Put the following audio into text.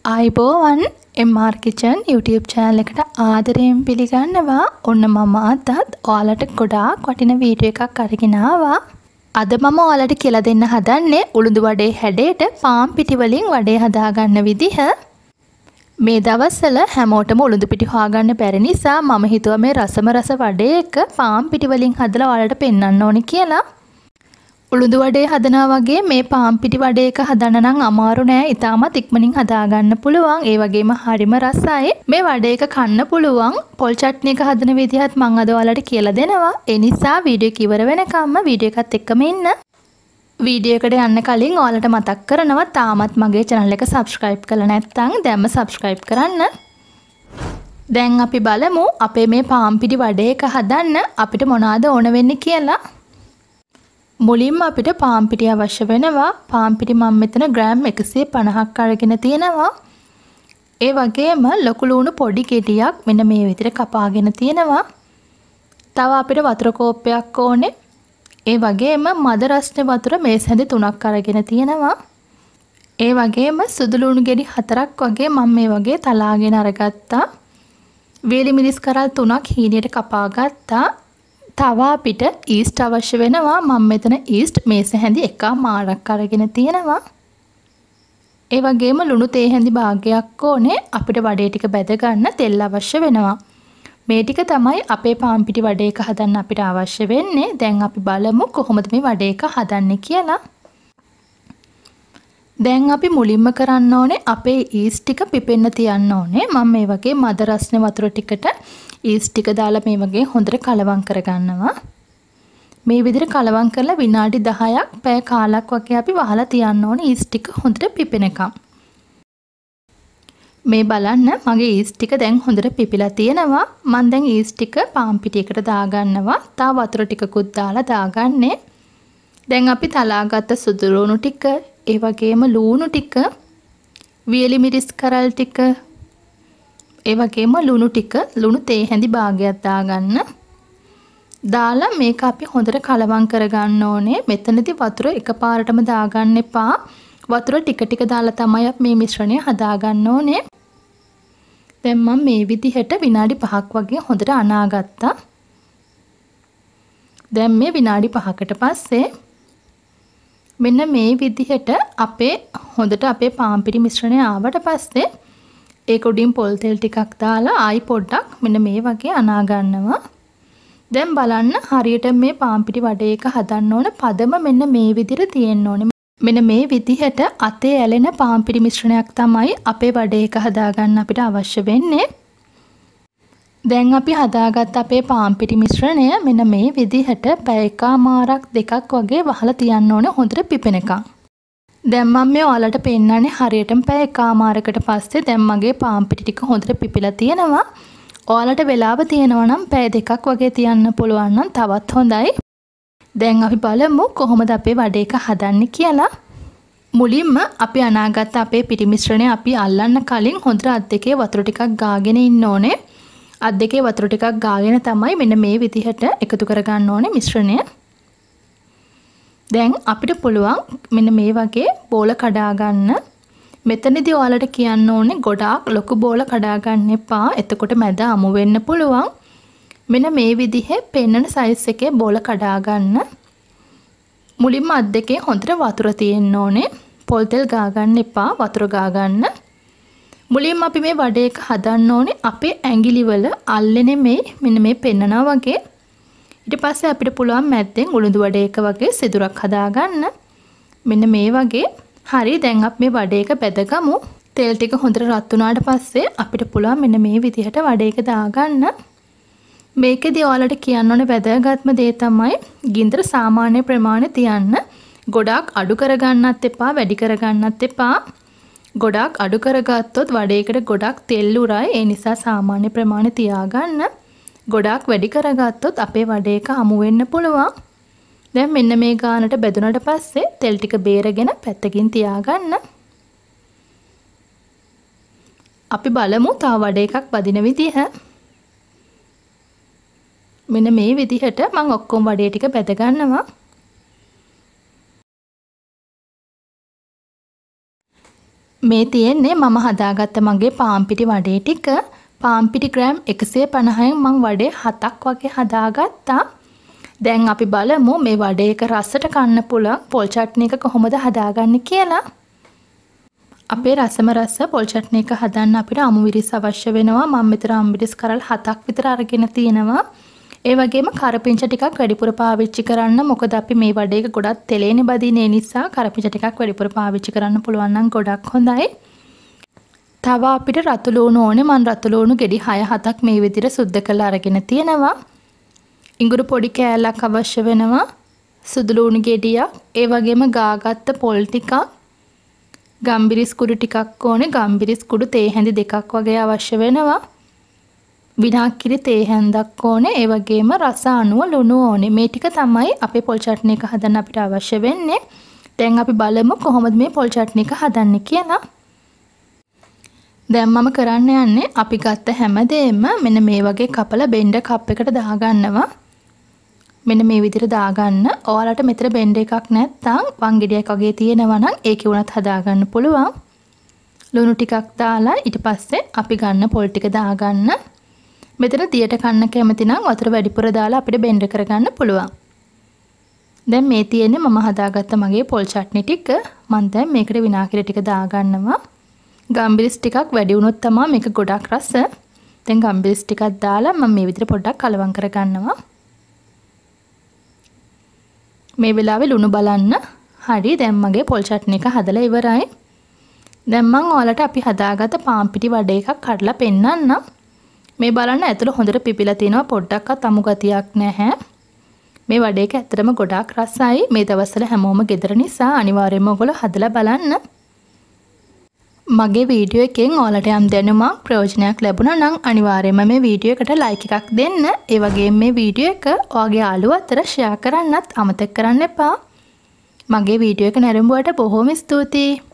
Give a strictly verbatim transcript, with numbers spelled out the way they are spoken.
ආයිබෝවන් M R Kitchen YouTube channel එකට ආදරයෙන් පිළිගන්නවා. ඔන්න මම අදත් ඔයාලට ගොඩාක් වටින වීඩියෝ එකක් අරගෙන ආවා. අද මම ඔයාලට කියලා දෙන්න හදන්නේ උළුඳු වඩේ හැඩයට පාන් පිටි වලින් වඩේ හදාගන්න විදිහ. මේ දවස්වල හැමෝටම උළුඳු පිටි හොයාගන්න බැරි නිසා මම හිතුවා මේ රසම රස වඩේ එක පාන් පිටි වලින් හදලා ඔයාලට පෙන්වන්න ඕනේ කියලා. උළුඳු වඩේ හදනවා වගේ මේ පාන් පිටි වඩේ එක හදන්න නම් අමාරු නෑ. ඉතාමත් ඉක්මනින් හදාගන්න පුළුවන්. ඒ වගේම හරිම රසයි. මේ වඩේ එක කන්න පුළුවන්. පොල් චට්නි එක හදන විදිහත් මම අද ඔයාලට කියලා දෙනවා. ඒ නිසා වීඩියෝ එක ඉවර වෙනකම්ම වීඩියෝ එකත් එක්කම ඉන්න. වීඩියෝ එකට යන්න කලින් ඔයාලට මතක් කරනවා තාමත් මගේ channel එක subscribe කරලා නැත්නම් දැන්ම subscribe කරන්න. දැන් අපි බලමු අපේ මේ පාන් පිටි වඩේ එක හදන්න අපිට මොනවද ඕන වෙන්නේ කියලා. මුලින්ම අපිට පාන් පිටි අවශ්‍ය වෙනවා. පාන් පිටි මම මෙතන ග්‍රෑම් එකසිය පනහක් අරගෙන තියෙනවා. ඒ වගේම ලොකු ලුණු පොඩි ගෙඩියක් මෙන්න මේ විදිහට කපාගෙන තියෙනවා. තව අපිට වතුර කෝප්පයක් ඕනේ. ඒ වගේම මද රස්නේ වතුර මේස් හැඳි තුනක් අරගෙන තියෙනවා. ඒ වගේම සුදු ලුණු ගෙඩි හතරක් වගේ මම මේ වගේ තලාගෙන අරගත්තා. වේලි මිරිස් කරල් තුනක් හීනියට කපා ගත්තා. තව අපිට ඊස්ට් අවශ්‍ය වෙනවා. මම මෙතන ඊස්ට් මේස හැඳි එක මාරක් අරගෙන තියෙනවා. ඒ වගේම ලුණු තේ හැඳි භාගයක් ඕනේ. අපිට වඩේ ටික බැද ගන්න තෙල් අවශ්‍ය වෙනවා. මේ ටික තමයි අපේ පාන් පිටි වඩේ එක හදන්න අපිට අවශ්‍ය වෙන්නේ. දැන් අපි බලමු කොහොමද මේ වඩේ එක හදන්නේ කියලා. දැන් අපි මුලින්ම කරන්න ඕනේ අපේ ඊස්ට් ටික පිපෙන්න තියන්න ඕනේ. මම මේ වගේ මද රස්නේ වතුර ටිකට ඊස්ට් ටික දාලා මේ වගේ හොඳට කලවම් කරගන්නවා. මේ විදිහට කලවම් කරලා විනාඩි දහයක් පැය කාලක් වගේ අපි වහලා තියන්න ඕනේ ඊස්ට් ටික හොඳට පිපෙනකම්. මේ බලන්න මගේ ඊස්ට් ටික දැන් හොඳට පිපිලා තියෙනවා. මම දැන් ඊස්ට් ටික පාන් පිටියකට දාගන්නවා. තව වතුර ටිකකුත් දාලා දාගන්නේ. දැන් අපි තලාගත්ත සුදු ලුණු ටික, ඒ වගේම ලුණු ටික, වියලි මිරිස් කරල් ටික, ඒ වගේම ලුණු ටික, ලුණු තේ හැඳි භාගයක් දාගන්න. දාලා මේක අපි හොඳට කලවම් කරගන්න ඕනේ. මෙතනදී වතුර එකපාරටම දාගන්න එපා. වතුර ටික ටික දාලා තමයි අපි මේ මිශ්‍රණය හදාගන්න ඕනේ. දැන් මම මේ විදිහට විනාඩි පහක් වගේ හොඳට අනාගත්තා. දැන් මේ විනාඩි පහකට පස්සේ මෙන්න මේ විදිහට අපේ හොඳට අපේ පාන් පිටි මිශ්‍රණය ආවට පස්සේ ඒක උඩින් පොල් තෙල් ටිකක් දාලා ආයි පොඩ්ඩක් මෙන්න මේ වගේ අනා ගන්නවා. දැන් බලන්න හරියට මේ පාන් පිටි වඩේ එක හදන්න ඕන පදම මෙන්න මේ විදිහට තියෙන්න ඕනේ. මෙන්න මේ විදිහට අතේ ඇලෙන පාන් පිටි මිශ්‍රණයක් තමයි අපේ වඩේ එක හදාගන්න අපිට අවශ්‍ය වෙන්නේ. දැන් අපි හදාගත්ත අපේ පාන් පිටි මිශ්‍රණය මෙන්න මේ විදිහට පැය එකමාරක් දෙකක් වගේ වහලා තියන්න ඕනේ හොඳට පිපෙනකම්. දැන් මම මේ ඔයාලට පෙන්නන්නේ හරියටම පැය එකමාරකට පස්සේ දැන් මගේ පාන් පිටි ටික හොඳට පිපිලා තියෙනවා. ඔයාලට වෙලාව තියෙනවා නම් පැය දෙකක් වගේ තියන්න පුළුවන් නම් තවත් හොඳයි. දැන් අපි බලමු කොහොමද අපේ වඩේ එක හදන්නේ කියලා. මුලින්ම අපි අනාගත්ත අපේ පිටි මිශ්‍රණය අපි අල්ලන්න කලින් හොඳට අත් දෙකේ වතුර ටිකක් ගාගෙන ඉන්න ඕනේ. අත් දෙකේ වතුර ටිකක් ගාගෙන තමයි මෙන්න මේ විදිහට එකතු කරගන්න ඕනේ මිශ්‍රණය. දැන් අපිට පුළුවන් මෙන්න මේ වගේ බෝල කඩා ගන්න. මෙතනදී ඔයාලට කියන්න ඕනේ ගොඩාක් ලොකු බෝල කඩා ගන්න එපා. එතකොට මැද අමු වෙන්න පුළුවන්. මෙන්න මේ විදිහේ පෙන්නන සයිස් එකේ බෝල කඩා ගන්න. මුලින්ම අත් දෙකේ හොඳට වතුර තියෙන්න ඕනේ. පොල් තෙල් ගා ගන්න එපා. වතුර ගා ගන්න. මුලින්ම අපි මේ වඩේ එක හදන්න ඕනේ අපේ ඇඟිලි වල අල්ලන්නේ මේ මෙන්න මේ පෙන්නනවා වගේ. ඊට පස්සේ අපිට පුළුවන් මැද්දෙන් උළුඳු වඩේ එක වගේ සිදුරක් හදාගන්න. මෙන්න මේ වගේ. හරි දැන් අපි මේ වඩේ එක බෙදගමු. තෙල් ටික හොඳට රත් වුණාට පස්සේ අපිට පුළුවන් මෙන්න මේ විදිහට වඩේ එක දාගන්න. මේකෙදී ඔයාලට කියන්න ඕනේ වැදගත්ම දේ තමයි ගින්දර සාමාන්‍ය ප්‍රමාණය තියන්න. ගොඩාක් අඩු කරගන්නත් එපා, වැඩි කරගන්නත් එපා. ගොඩාක් අඩු කරගත්තොත් වඩේකට ගොඩාක් තෙල් උරයි. ඒ නිසා සාමාන්‍ය ප්‍රමාණය තියාගන්න. ගොඩාක් වැඩි කරගත්තොත් අපේ වඩේ එක හමු වෙන්න පුළුවන්. දැන් මෙන්න මේ ගානට බෙදුනට පස්සේ තෙල් ටික බේරගෙන පැත්තකින් තියාගන්න. අපි බලමු තව වඩේ එකක් වදින විදිහ. මෙන්න මේ විදිහට මම ඔක්කොම වඩේ ටික බෙද ගන්නවා. මේ තියෙන්නේ මම හදාගත්ත මගේ පාන් පිටි වඩේ ටික. පාන් පිටි ග්‍රෑම් එකසිය පනහෙන් මම වඩේ හතක් වගේ හදාගත්තා. දැන් අපි බලමු මේ වඩේ එක රසට කන්න පුළුවන් පොල් චට්නි එක කොහොමද හදාගන්නේ කියලා. අපේ රසම රස පොල් චට්නි එක හදන්න අපිට අමු විරිස් අවශ්‍ය වෙනවා. මම මෙතන අම්බිරිස් කරල් හතක් විතර අරගෙන තියෙනවා. ඒ වගේම කරපිංච ටිකක් වැඩිපුර පාවිච්චි කරන්න. මොකද අපි මේ වඩේ එක ගොඩක් තෙලේනේ බදින්නේ නිසා කරපිංච ටිකක් වැඩිපුර පාවිච්චි කරන්න පුළුවන් නම් ගොඩක් හොඳයි. තව අපිට රතු ලුණු ඕනේ. මම රතු ලුණු ගෙඩි හය හතක් මේ විදිහට සුද්ධ කරලා අරගෙන තියෙනවා. ඉඟුරු පොඩි කෑල්ලක් අවශ්‍ය වෙනවා. සුදු ලුණු ගෙඩියක්, ඒ වගේම ගාගත්ත පොල් ටිකක්, ගම්බිරිස් කුඩු ටිකක් ඕනේ. ගම්බිරිස් කුඩු තේ හැඳි දෙකක් වගේ අවශ්‍ය වෙනවා. විනාකිරි තේ හැන්දක් ඕනේ. ඒ වගේම රස අනුව ලුණු ඕනේ. මේ ටික තමයි අපේ පොල් චට්නි එක හදන්න අපිට අවශ්‍ය වෙන්නේ. දැන් අපි බලමු කොහොමද මේ පොල් චට්නි එක හදන්නේ කියලා. දැන් මම කරන්න යන්නේ අපි ගත්ත හැමදේම මෙන්න මේ වගේ කපලා බෙන්ඩර් කප් එකට දාගන්නවා. මෙන්න මේ විදිහට දාගන්න. ඔයාලට මෙතන බෙන්ඩර් එකක් නැත්නම් වංගෙඩියක් වගේ තියෙනවා නම් ඒකේ උනත් හදාගන්න පුළුවන්. ලුණු ටිකක් දාලා ඊට පස්සේ අපි ගන්න පොල් ටික දාගන්න. මෙතන දියට කන්න කැමති නම් වතුර වැඩිපුර දාලා අපිට බෙන්ඩර් කරගන්න පුළුවන්. දැන් මේ තියෙන්නේ මම හදාගත්ත මගේ පොල් චට්නි ටික. මම දැන් මේකට විනාගිරි ටික දාගන්නවා. ගම්බිරිස් ටිකක් වැඩි වුණොත් තමයි මේක ගොඩක් රස. දැන් ගම්බිරිස් ටිකක් දාලා මම මේ විදිහට පොඩ්ඩක් කලවම් කරගන්නවා. මේ වෙලාවේ ලුණු බලන්න. හරි, දැන් මගේ පොල් චට්නි එක හදලා ඉවරයි. දැන් මම ඔයාලට අපි හදාගත්ත පාන් පිටි වඩේ එකක් කඩලා පෙන්නන්නම්. මේ බලන්න ඇතුළ හොඳට පිපිලා තියෙනවා. පොඩ්ඩක්වත් අමු ගතියක් නැහැ. මේ වඩේ එක ඇත්තටම ගොඩාක් රසයි. මේ දවස්වල හැමෝම ගෙදර නිසා අනිවාර්යයෙන්ම ඔයගොල්ලෝ හදලා බලන්න. මගේ වීඩියෝ එකෙන් ඔයාලට යම් දැනුමක් ප්‍රයෝජනයක් ලැබුණා නම් අනිවාර්යයෙන්ම මේ වීඩියෝ එකට ලයික් එකක් දෙන්න. ඒ වගේම මේ වීඩියෝ එක ඔයාගේ යාළුවෝ අතර ෂෙයා කරන්නත් අමතක කරන්න එපා. මගේ වීඩියෝ එක නැරඹුවට බොහොම ස්තුතියි.